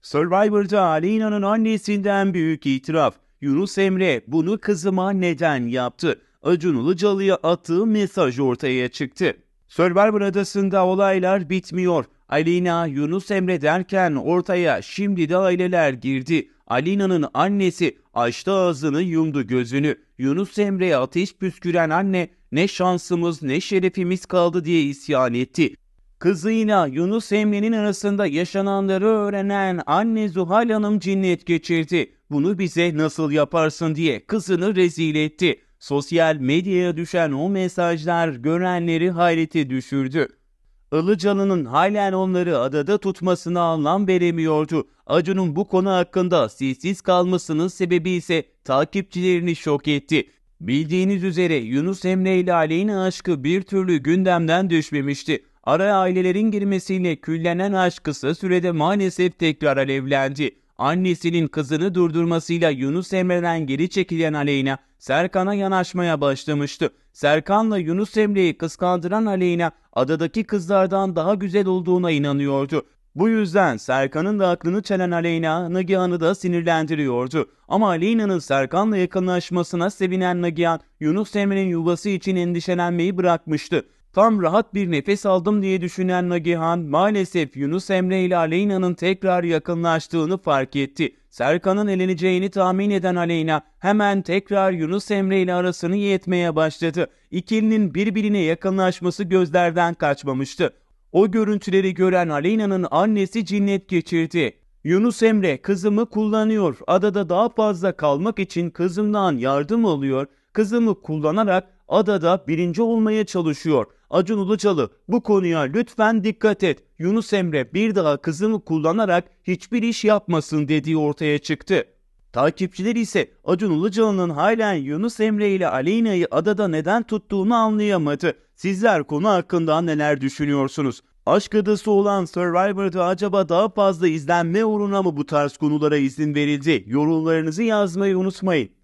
Survivor'da Aleyna'nın annesinden büyük itiraf. Yunus Emre bunu kızıma neden yaptı? Acun Ilıcalı'ya attığı mesaj ortaya çıktı. Survivor adasında olaylar bitmiyor. Aleyna, Yunus Emre derken ortaya şimdi de aileler girdi. Aleyna'nın annesi açtı ağzını yumdu gözünü. Yunus Emre'ye ateş püsküren anne ne şansımız ne şerefimiz kaldı diye isyan etti. Kızıyla Yunus Emre'nin arasında yaşananları öğrenen anne Zuhal Hanım cinnet geçirdi. Bunu bize nasıl yaparsın diye kızını rezil etti. Sosyal medyaya düşen o mesajlar görenleri hayrete düşürdü. Ilıcalı'nın halen onları adada tutmasına anlam veremiyordu. Acun'un bu konu hakkında sessiz kalmasının sebebi ise takipçilerini şok etti. Bildiğiniz üzere Yunus Emre ile Aleyna aşkı bir türlü gündemden düşmemişti. Araya ailelerin girmesiyle küllenen aşk kısa sürede maalesef tekrar alevlendi. Annesinin kızını durdurmasıyla Yunus Emre'den geri çekilen Aleyna, Serkan'a yanaşmaya başlamıştı. Serkan'la Yunus Emre'yi kıskandıran Aleyna, adadaki kızlardan daha güzel olduğuna inanıyordu. Bu yüzden Serkan'ın da aklını çelen Aleyna, Nagihan'ı da sinirlendiriyordu. Ama Aleyna'nın Serkan'la yakınlaşmasına sevinen Nagihan, Yunus Emre'nin yuvası için endişelenmeyi bırakmıştı. Tam rahat bir nefes aldım diye düşünen Nagihan, maalesef Yunus Emre ile Aleyna'nın tekrar yakınlaştığını fark etti. Serkan'ın eleneceğini tahmin eden Aleyna, hemen tekrar Yunus Emre ile arasını iyi etmeye başladı. İkilinin birbirine yakınlaşması gözlerden kaçmamıştı. O görüntüleri gören Aleyna'nın annesi cinnet geçirdi. Yunus Emre kızımı kullanıyor. Adada daha fazla kalmak için kızımdan yardım alıyor. Kızımı kullanarak adada birinci olmaya çalışıyor. Acun Ilıcalı, bu konuya lütfen dikkat et. Yunus Emre bir daha kızımı kullanarak hiçbir iş yapmasın dediği ortaya çıktı. Takipçiler ise Acun Ilıcalı'nın halen Yunus Emre ile Aleyna'yı adada neden tuttuğunu anlayamadı. Sizler konu hakkında neler düşünüyorsunuz? Aşk adası olan Survivor'da acaba daha fazla izlenme uğruna mı bu tarz konulara izin verildi? Yorumlarınızı yazmayı unutmayın.